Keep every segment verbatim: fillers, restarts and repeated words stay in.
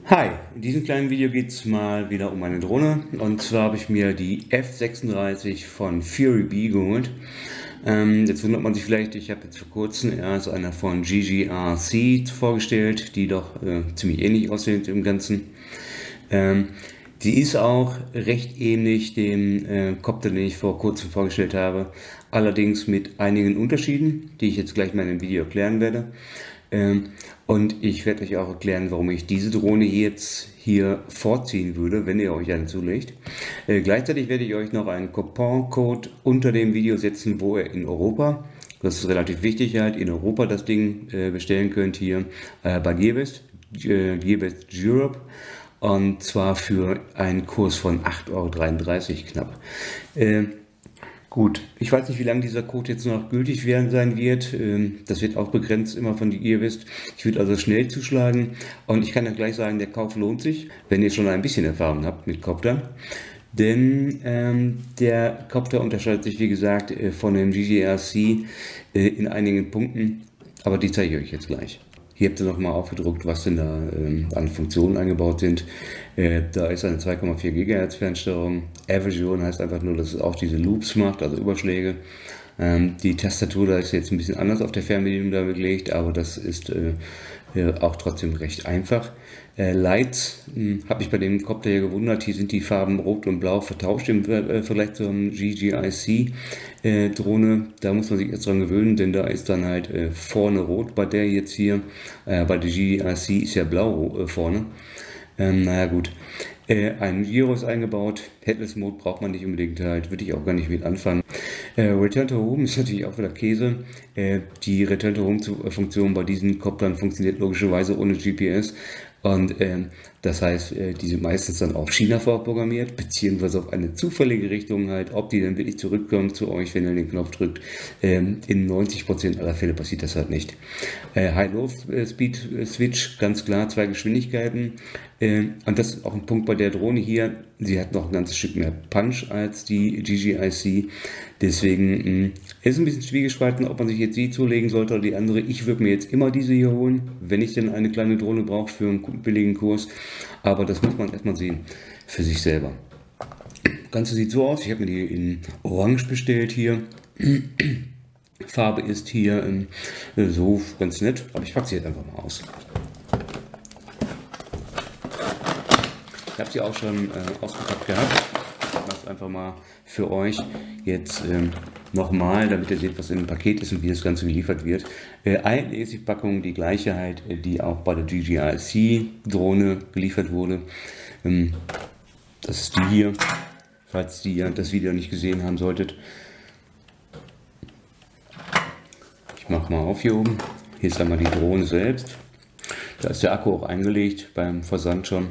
Hi, in diesem kleinen Video geht es mal wieder um eine Drohne, und zwar habe ich mir die F sechsunddreißig von Fury Bee geholt. Ähm, jetzt wundert man sich vielleicht, ich habe jetzt vor kurzem erst eine von G G R C vorgestellt, die doch äh, ziemlich ähnlich aussieht im Ganzen. Ähm, die ist auch recht ähnlich dem äh, Copter, den ich vor kurzem vorgestellt habe, allerdings mit einigen Unterschieden, die ich jetzt gleich mal in dem Video erklären werde. Ähm, und ich werde euch auch erklären, warum ich diese Drohne jetzt hier vorziehen würde, wenn ihr euch eine zulegt. Äh, gleichzeitig werde ich euch noch einen Coupon-Code unter dem Video setzen, wo ihr in Europa, das ist relativ wichtig, halt in Europa das Ding äh, bestellen könnt hier äh, bei Gearbest, äh, Gearbest Europe. Und zwar für einen Kurs von acht Euro dreiunddreißig knapp. Äh, Gut, ich weiß nicht, wie lange dieser Code jetzt noch gültig werden sein wird. Das wird auch begrenzt immer von die Gearbest. Ich würde also schnell zuschlagen, und ich kann ja gleich sagen, der Kauf lohnt sich, wenn ihr schon ein bisschen Erfahrung habt mit Copter. Denn ähm, der Copter unterscheidet sich, wie gesagt, von dem G G R C äh, in einigen Punkten, aber die zeige ich euch jetzt gleich. Hier habt ihr nochmal aufgedruckt, was denn da ähm, an Funktionen eingebaut sind. Äh, da ist eine zwei Komma vier Gigahertz Fernsteuerung. Aversion heißt einfach nur, dass es auch diese Loops macht, also Überschläge. Ähm, die Tastatur, da ist jetzt ein bisschen anders auf der Fernbedienung da gelegt, aber das ist äh, äh, auch trotzdem recht einfach. Äh, Lights habe ich bei dem Copter hier gewundert, hier sind die Farben Rot und Blau vertauscht im äh, Vergleich zur G G R C äh, Drohne. Da muss man sich erst dran gewöhnen, denn da ist dann halt äh, vorne rot bei der jetzt hier. Äh, bei der G G R C ist ja blau äh, vorne. Ähm, naja gut. Äh, ein Gyro ist eingebaut, Headless Mode braucht man nicht unbedingt, halt würde ich auch gar nicht mit anfangen. Äh, Return to Home ist natürlich auch wieder Käse. Äh, die Return to Home Funktion bei diesen Koptern funktioniert logischerweise ohne G P S. Und ähm, das heißt, äh, die sind meistens dann auf China vorprogrammiert, beziehungsweise auf eine zufällige Richtung halt, ob die dann wirklich zurückkommen zu euch, wenn ihr den Knopf drückt. Ähm, in neunzig Prozent aller Fälle passiert das halt nicht. Äh, High-Low-Speed-Switch, ganz klar, zwei Geschwindigkeiten. Äh, und das ist auch ein Punkt bei der Drohne hier. Sie hat noch ein ganzes Stück mehr Punch als die G G R C. Deswegen mh, ist ein bisschen zwiegespalten, ob man sich jetzt die zulegen sollte oder die andere. Ich würde mir jetzt immer diese hier holen, wenn ich denn eine kleine Drohne brauche für einen billigen Kurs. Aber das muss man erstmal sehen für sich selber. Das Ganze sieht so aus. Ich habe mir die in Orange bestellt hier. Farbe ist hier äh, so ganz nett, aber ich packe sie jetzt einfach mal aus. Ich habe sie auch schon äh, ausgepackt gehabt. Ich mache es einfach mal für euch jetzt ähm, nochmal, damit ihr seht, was in dem Paket ist und wie das Ganze geliefert wird. Äh, eine ist die Packung die gleiche halt, die auch bei der G G R C Drohne geliefert wurde. Ähm, das ist die hier, falls ihr das Video nicht gesehen haben solltet. Ich mache mal auf hier oben. Hier ist einmal die Drohne selbst. Da ist der Akku auch eingelegt beim Versand schon.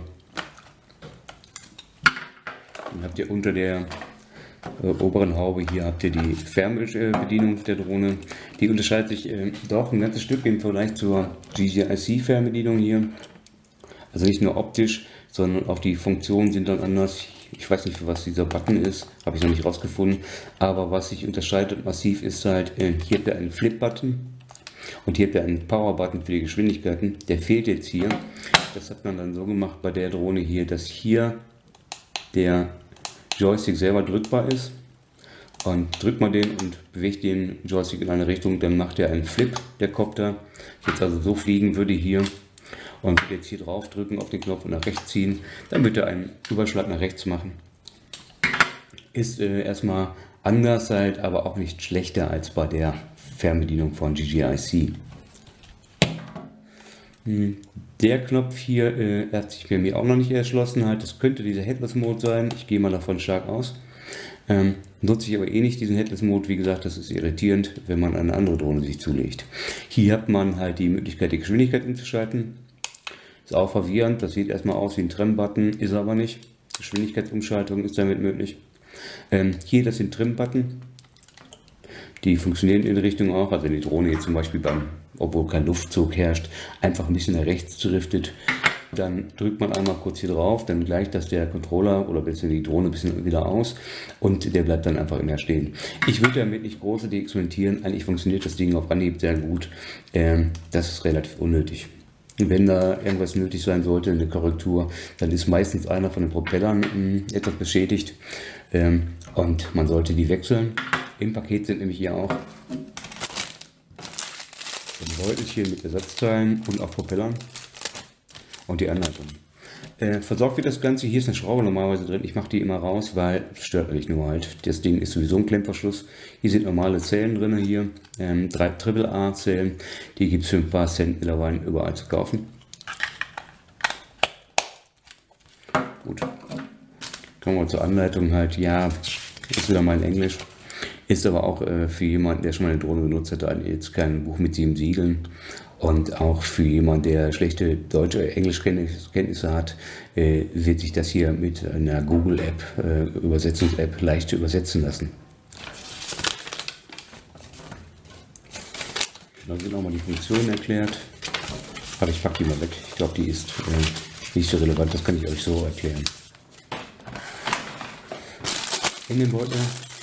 Dann habt ihr unter der äh, oberen Haube hier habt ihr die Fernbedienung der Drohne. Die unterscheidet sich äh, doch ein ganzes Stück im Vergleich zur G G R C Fernbedienung hier. Also nicht nur optisch, sondern auch die Funktionen sind dann anders. Ich weiß nicht, für was dieser Button ist, habe ich noch nicht rausgefunden. Aber was sich unterscheidet massiv ist halt, äh, hier habt ihr einen Flip-Button und hier habt ihr einen Power-Button für die Geschwindigkeiten. Der fehlt jetzt hier. Das hat man dann so gemacht bei der Drohne hier, dass hier der Joystick selber drückbar ist, und drückt man den und bewegt den Joystick in eine Richtung, dann macht er einen Flip, der Copter. Jetzt also so fliegen würde hier und würde jetzt hier drauf drücken auf den Knopf und nach rechts ziehen, dann wird er einen Überschlag nach rechts machen. Ist äh, erstmal anders halt, aber auch nicht schlechter als bei der Fernbedienung von G G R C. Der Knopf hier äh, hat sich bei mir auch noch nicht erschlossen. Halt. Das könnte dieser Headless Mode sein. Ich gehe mal davon stark aus. Ähm, nutze ich aber eh nicht diesen Headless Mode. Wie gesagt, das ist irritierend, wenn man eine andere Drohne sich zulegt. Hier hat man halt die Möglichkeit, die Geschwindigkeit umzuschalten. Ist auch verwirrend. Das sieht erstmal aus wie ein Trim-Button, ist aber nicht. Geschwindigkeitsumschaltung ist damit möglich. Ähm, hier das sind Trim-Button. Die funktionieren in der Richtung auch, also wenn die Drohne jetzt zum Beispiel beim, obwohl kein Luftzug herrscht, einfach ein bisschen nach rechts driftet, dann drückt man einmal kurz hier drauf, dann gleicht das der Controller oder die Drohne ein bisschen wieder aus und der bleibt dann einfach immer stehen. Ich würde damit nicht großartig experimentieren, eigentlich funktioniert das Ding auf Anhieb sehr gut, ähm, das ist relativ unnötig. Wenn da irgendwas nötig sein sollte, eine Korrektur, dann ist meistens einer von den Propellern mh, etwas beschädigt ähm, und man sollte die wechseln. Im Paket sind nämlich hier auch ein Beutelchen mit Ersatzteilen und auch Propellern und die Anleitung. Äh, versorgt wird das Ganze, hier ist eine Schraube normalerweise drin, ich mache die immer raus, weil es stört mich nur halt. Das Ding ist sowieso ein Klemmverschluss. Hier sind normale Zellen drin, hier ähm, drei Triple A Zellen, die gibt es für ein paar Cent mittlerweile überall zu kaufen. Gut, kommen wir zur Anleitung halt, ja, ist wieder mal in Englisch, ist aber auch äh, für jemanden, der schon mal eine Drohne benutzt hat, jetzt kein Buch mit sieben Siegeln. Und auch für jemanden, der schlechte deutsche Englischkenntnisse hat, äh, wird sich das hier mit einer Google-App, äh, Übersetzungs-App, leicht übersetzen lassen. Da sind nochmal die Funktionen erklärt. Aber ich packe die mal weg. Ich glaube, die ist äh, nicht so relevant. Das kann ich euch so erklären. In dem Beutel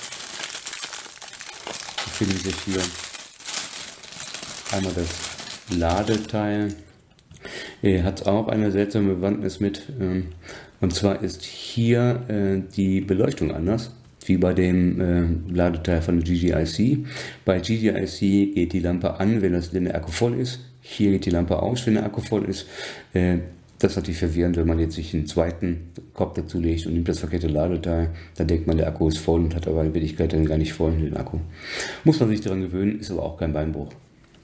befinden sich hier einmal das Ladeteil, äh, hat auch eine seltsame Bewandtnis mit, ähm, und zwar ist hier äh, die Beleuchtung anders, wie bei dem äh, Ladeteil von der G G I C. Bei G G I C geht die Lampe an, wenn, das, wenn der Akku voll ist, hier geht die Lampe aus, wenn der Akku voll ist. Äh, das ist natürlich verwirrend, wenn man jetzt sich einen zweiten Kopf dazu legt und nimmt das verkehrte Ladeteil, dann denkt man, der Akku ist voll und hat aber in Wirklichkeit dann gar nicht voll den Akku. Muss man sich daran gewöhnen, ist aber auch kein Beinbruch.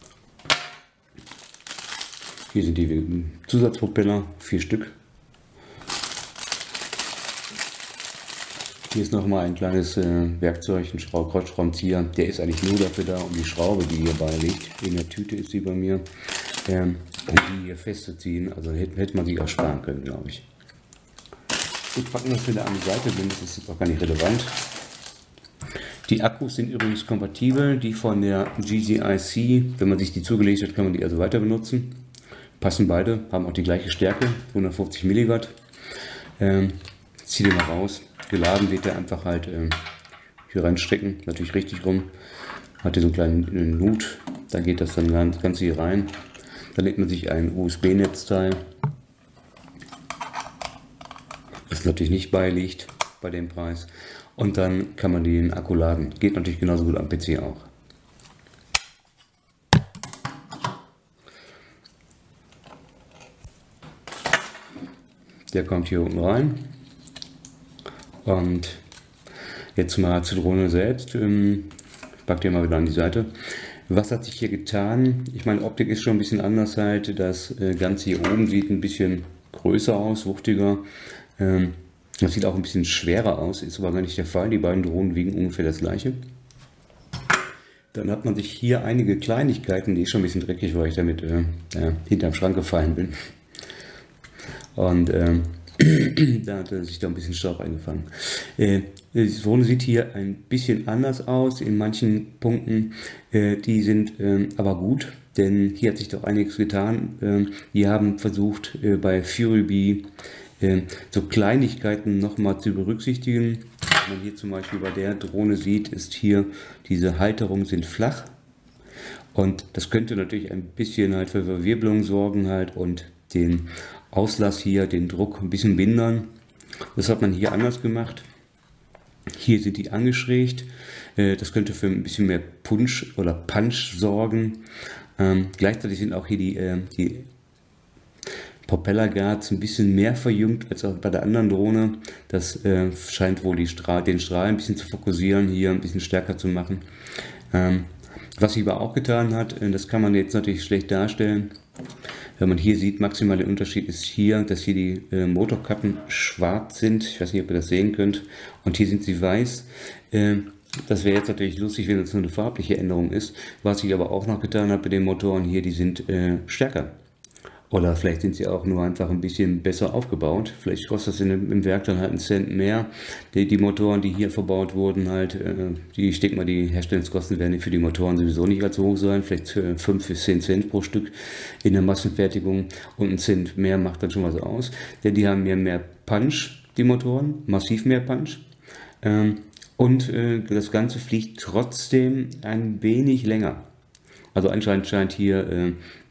Hier sind die Zusatzpropeller, vier Stück. Hier ist nochmal ein kleines äh, Werkzeug, ein Schraub Kreuzschraubenzieher. Der ist eigentlich nur dafür da, um die Schraube, die hierbei liegt, in der Tüte ist sie bei mir, ähm, um die hier festzuziehen. Also hätte, hätte man sich auch sparen können, glaube ich. Gut, packen wir das wieder an die Seite, denn das ist jetzt auch gar nicht relevant. Die Akkus sind übrigens kompatibel, die von der G G I C. Wenn man sich die zugelegt hat, kann man die also weiter benutzen. Passen beide, haben auch die gleiche Stärke, hundertfünfzig Milliwatt. Ähm, ziehe den mal raus. Geladen wird der einfach halt ähm, hier reinstecken, natürlich richtig rum. Hat hier so einen kleinen äh, Nut, da geht das dann das Ganze hier rein. Dann legt man sich ein U S B-Netzteil, das natürlich nicht beiliegt bei dem Preis. Und dann kann man den Akku laden. Geht natürlich genauso gut am P C auch. Der kommt hier unten rein. Und jetzt mal zur Drohne selbst. Ich packe den mal wieder an die Seite. Was hat sich hier getan? Ich meine, Optik ist schon ein bisschen anders halt. Das Ganze hier oben sieht ein bisschen größer aus, wuchtiger. Das sieht auch ein bisschen schwerer aus, ist aber gar nicht der Fall. Die beiden Drohnen wiegen ungefähr das gleiche. Dann hat man sich hier einige Kleinigkeiten, die ist schon ein bisschen dreckig, weil ich damit äh, ja, hinterm Schrank gefallen bin. Und ähm, da hat sich da ein bisschen Staub eingefangen. Äh, die Drohne sieht hier ein bisschen anders aus in manchen Punkten. Äh, die sind äh, aber gut, denn hier hat sich doch einiges getan. Äh, die haben versucht, äh, bei FuryBee äh, so Kleinigkeiten nochmal zu berücksichtigen. Was man hier zum Beispiel bei der Drohne sieht, ist hier, diese Halterungen sind flach. Und das könnte natürlich ein bisschen halt für Verwirbelung sorgen halt und den Auslass hier, den Druck ein bisschen mindern. Das hat man hier anders gemacht. Hier sind die angeschrägt. Das könnte für ein bisschen mehr Punch oder Punch sorgen. Ähm, gleichzeitig sind auch hier die, äh, die Propellerguards ein bisschen mehr verjüngt als auch bei der anderen Drohne. Das äh, scheint wohl die Strahl, den Strahl ein bisschen zu fokussieren, hier ein bisschen stärker zu machen. Ähm, was sie aber auch getan hat, das kann man jetzt natürlich schlecht darstellen. Wenn man hier sieht, maximal der Unterschied ist hier, dass hier die äh, Motorkappen schwarz sind. Ich weiß nicht, ob ihr das sehen könnt. Und hier sind sie weiß. Äh, das wäre jetzt natürlich lustig, wenn das nur eine farbliche Änderung ist. Was ich aber auch noch getan habe bei den Motoren hier, die sind äh, stärker. Oder vielleicht sind sie auch nur einfach ein bisschen besser aufgebaut. Vielleicht kostet das in, im Werk dann halt einen Cent mehr. Die, die Motoren, die hier verbaut wurden, halt, äh, die, ich denke mal, die Herstellungskosten werden für die Motoren sowieso nicht allzu hoch sein. Vielleicht äh, fünf bis zehn Cent pro Stück in der Massenfertigung. Und ein Cent mehr macht dann schon was aus. Denn die haben mehr, mehr Punch, die Motoren, massiv mehr Punch. Ähm, und äh, das Ganze fliegt trotzdem ein wenig länger. Also anscheinend scheint hier Äh,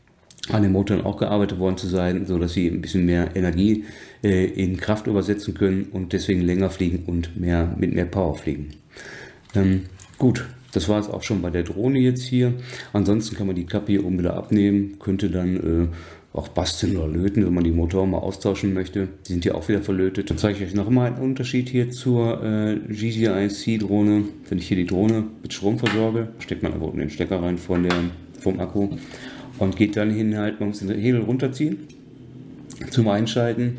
an den Motoren auch gearbeitet worden zu sein, so dass sie ein bisschen mehr Energie äh, in Kraft übersetzen können und deswegen länger fliegen und mehr mit mehr Power fliegen. Ähm, gut, das war es auch schon bei der Drohne jetzt hier. Ansonsten kann man die Kappe hier oben wieder abnehmen, könnte dann äh, auch basteln oder löten, wenn man die Motoren mal austauschen möchte. Die sind hier auch wieder verlötet. Dann zeige ich euch noch mal einen Unterschied hier zur äh, G G I C Drohne. Wenn ich hier die Drohne mit Strom versorge, steckt man einfach unten den Stecker rein von der, vom Akku. Und geht dann hin halt, man muss den Hebel runterziehen zum Einschalten.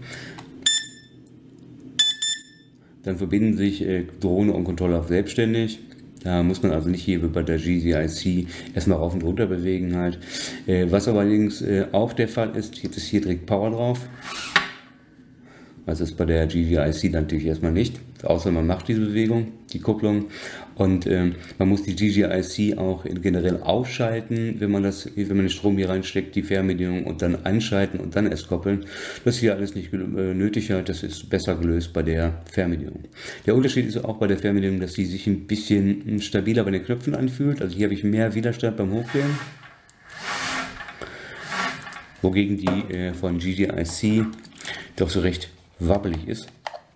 Dann verbinden sich äh, Drohne und Controller selbstständig. Da muss man also nicht hier wie bei der G G I C erstmal rauf und runter bewegen halt. Äh, was allerdings äh, auch der Fall ist, jetzt ist hier direkt Power drauf. Das ist bei der G G I C natürlich erstmal nicht, außer man macht diese Bewegung, die Kupplung. Und ähm, man muss die G G I C auch generell ausschalten, wenn man das, wenn man den Strom hier reinsteckt, die Fernbedienung, und dann anschalten und dann erst koppeln. Das ist hier alles nicht äh, nötig, das ist besser gelöst bei der Fernbedienung. Der Unterschied ist auch bei der Fernbedienung, dass sie sich ein bisschen stabiler bei den Knöpfen anfühlt. Also hier habe ich mehr Widerstand beim Hochgehen. Wogegen die äh, von G G I C doch so recht wabbelig ist.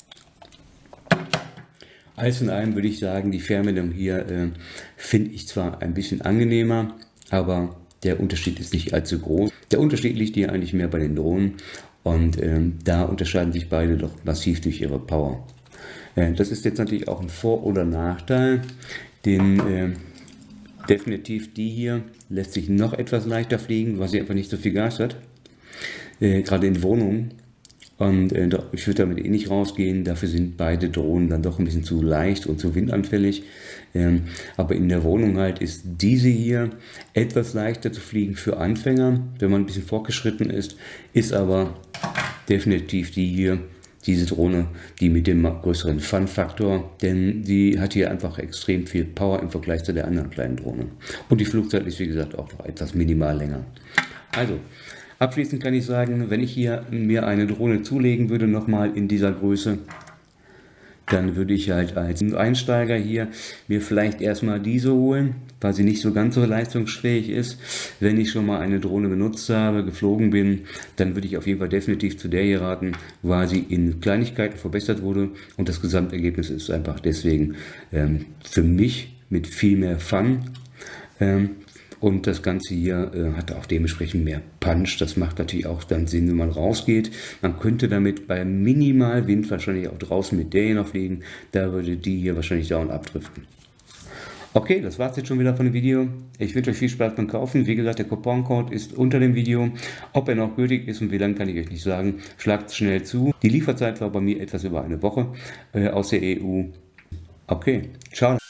Alles in allem würde ich sagen, die Fernbedienung hier äh, finde ich zwar ein bisschen angenehmer, aber der Unterschied ist nicht allzu groß. Der Unterschied liegt hier eigentlich mehr bei den Drohnen und äh, da unterscheiden sich beide doch massiv durch ihre Power. Äh, das ist jetzt natürlich auch ein Vor- oder Nachteil, denn äh, definitiv die hier lässt sich noch etwas leichter fliegen, weil sie einfach nicht so viel Gas hat, äh, gerade in Wohnungen. Und äh, ich würde damit eh nicht rausgehen, dafür sind beide Drohnen dann doch ein bisschen zu leicht und zu windanfällig. Ähm, aber in der Wohnung halt ist diese hier etwas leichter zu fliegen für Anfänger, wenn man ein bisschen fortgeschritten ist, ist aber definitiv die hier, diese Drohne, die mit dem größeren Fun-Faktor, denn die hat hier einfach extrem viel Power im Vergleich zu der anderen kleinen Drohne. Und die Flugzeit ist wie gesagt auch noch etwas minimal länger. Also, abschließend kann ich sagen, wenn ich hier mir eine Drohne zulegen würde, nochmal in dieser Größe, dann würde ich halt als Einsteiger hier mir vielleicht erstmal diese holen, weil sie nicht so ganz so leistungsfähig ist. Wenn ich schon mal eine Drohne benutzt habe, geflogen bin, dann würde ich auf jeden Fall definitiv zu der hier raten, weil sie in Kleinigkeiten verbessert wurde und das Gesamtergebnis ist einfach deswegen ähm, für mich mit viel mehr Fun. Ähm, Und das Ganze hier äh, hat auch dementsprechend mehr Punch. Das macht natürlich auch dann Sinn, wenn man rausgeht. Man könnte damit bei minimal Wind wahrscheinlich auch draußen mit der hier noch fliegen. Da würde die hier wahrscheinlich down abdriften. Okay, das war es jetzt schon wieder von dem Video. Ich wünsche euch viel Spaß beim Kaufen. Wie gesagt, der Couponcode ist unter dem Video. Ob er noch gültig ist und wie lange, kann ich euch nicht sagen. Schlagt schnell zu. Die Lieferzeit war bei mir etwas über eine Woche äh, aus der E U. Okay, ciao.